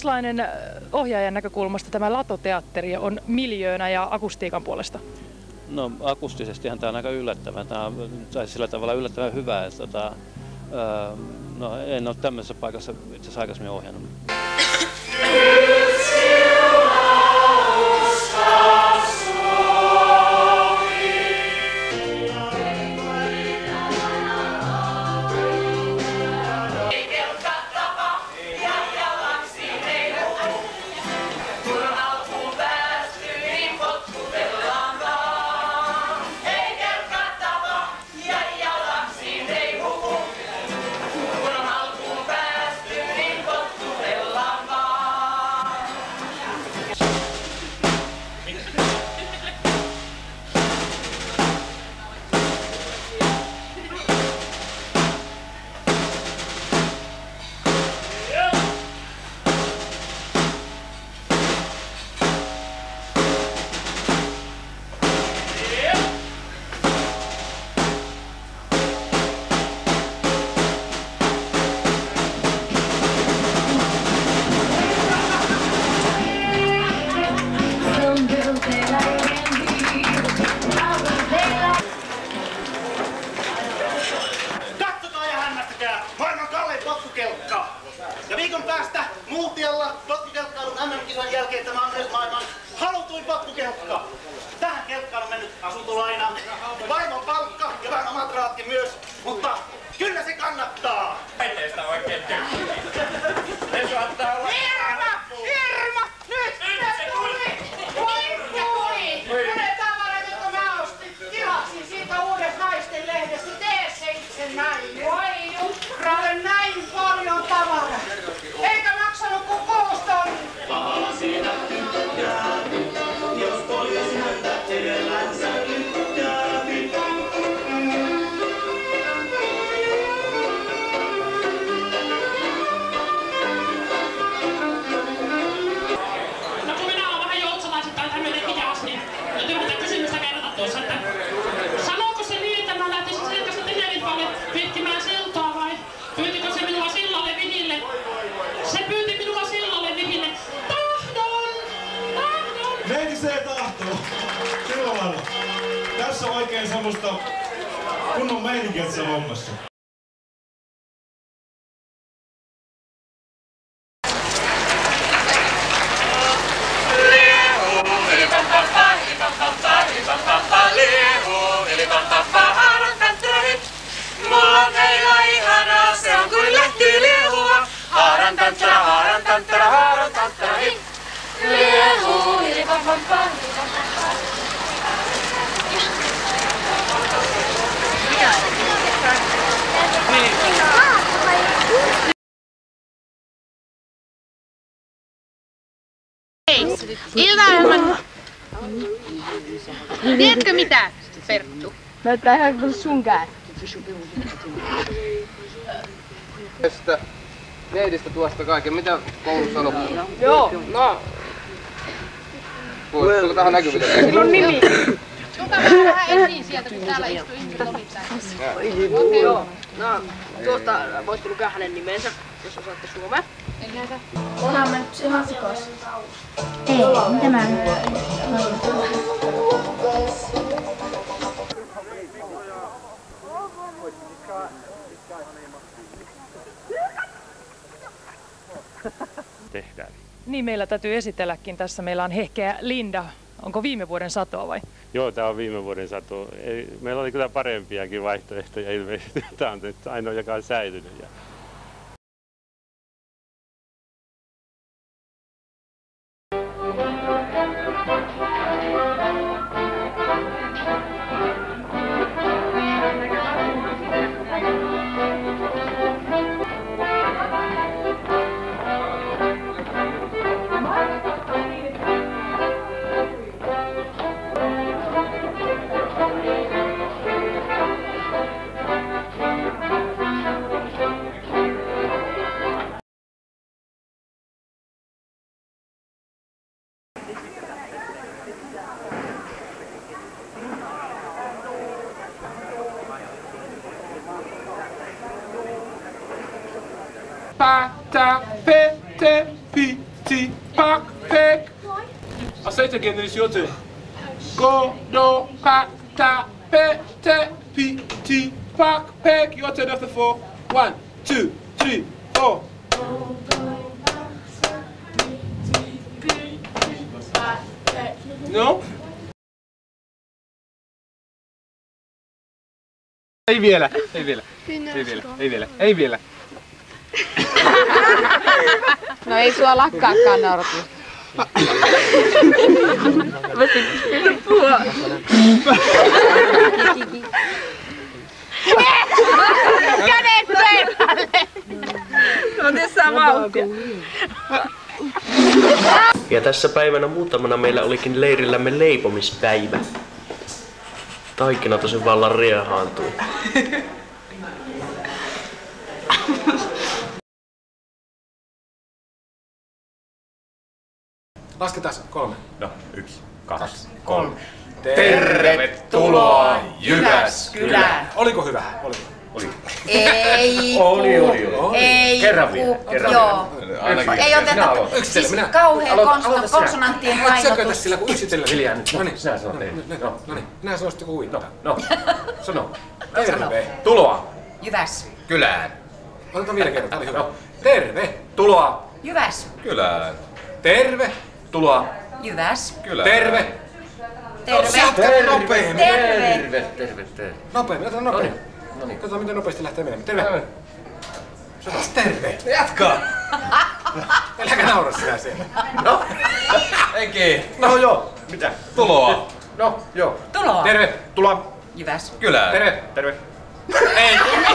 Minkälainen ohjaajan näkökulmasta tämä Lato-teatteri on miljöönä ja akustiikan puolesta? No akustisestihan tämä on aika yllättävää. Tämä on sillä tavalla yllättävän hyvä, että en ole tämmöisessä paikassa itse asiassa aikaisemmin ohjannut. Ja viikon päästä Multialla potkukelkkailun MM-kisan jälkeen tämä on myös maailman halutuin potkukelkka. Tähän kelkkaan on mennyt asuntolaina, vaimon palkka ja vähän omat rahatkin myös, mutta kyllä se kannattaa! Aiheesta oikein tykkää. Ne saattaa olla... Irma! Nyt se tuli! Ne tavarat, jotka mä ostin, tilasin siitä uudesta naisten lehdestä. Tee se itse näin. Voi Jukra, olen näin paljon tavaraa. Eikä maksanut kuin 6 tonnia. Pahalla siinä tykkää, jos poliisi häntä edellänsä tykkää. No kun minä olen vähän joutsalaisettaan tämmöinen hidas, niin tyhjätä kysymystä kerrata tuossa, että sanooko se niin, että mä lähtisin sen kanssa Tenerifalle pyytkimään siltaa vai pyytikö se minua sillalle vihille? Se pyyti minua sillalle vihille. Tahdon! Meinisee tahtoo. Sillä lailla. Tässä on oikein semmoista kunnon meininkiä tässä hommassa. Mulla on meillä ihanaa, se on kuin lähtiliehua. Haaran tantra, haaran tantra, haaran tantra, hip. Liehu, hilipapappa, hilipapappa. Iltaohjelman. Tiedätkö mitä, Perttu? Näyttää ihan kuin sun käät. Tästä neidistä tuosta kaiken. Mitä koulussa on oppinut? Joo, no. Tuliko tähän näkyville? Sillä on nimi. Ota vähän esiin sieltä, kun täällä istuu ihmiset omittain. Okei. Joo. No, tuosta voitte lukea hänen nimensä, jos osaatte suomea. En näitä. Onhan mä nyt ihan sikos. Ei, mitä mä tehdään. Niin, meillä täytyy esitelläkin tässä. Meillä on hehkeä Linda. Onko viime vuoden satoa vai? Joo, tämä on viime vuoden sato. Meillä oli kyllä parempiakin vaihtoehtoja ilmeisesti. Tämä on nyt ainoa, joka on säilynyt. Pata, pete, pi. say it again, then it's your turn. Go, do, ka, ta, pe, te, pi, ti, pak, pek. Your turn after 4. 1, 2, 3, 4. No? Ei vielä. No ei sua lakkaakaan nauratus. Kädet peräälle! No tässä vauhtia. Ja tässä päivänä muutamana meillä olikin leirillämme leipomispäivä. Taikina tosin vallan riehaantui. Lasketaan 3. No, 1, 2, 3. Tervetuloa Jyväskylään. Oliko hyvä? Oli. Ei. Ei. Kerran vielä. Joo. Ei oteta siis kauhean konsonanttien painotus. Sökötä sillä kun yksitellä Viljaa nyt. Noniin. Noniin. Minä sanon sitten kun uittaa. No. Sano. Tervetuloa Jyväskylään. Otetaan vielä kerran. Tää oli hyvä. Tervetuloa Jyväskylään. Tervetuloa Jyväskylään. Terve. Nopeammin. Terve. Nopeammin, otetaan nopeammin. Katsotaan miten nopeasti lähtee menemään. Terve. Terve. Jatkaa. Äläkä naura sinä siellä. No. Eikin. No joo. Mitä? Tuloa. No joo. Tuloa. Tervetuloa Jyväskylään. Terve. Ei.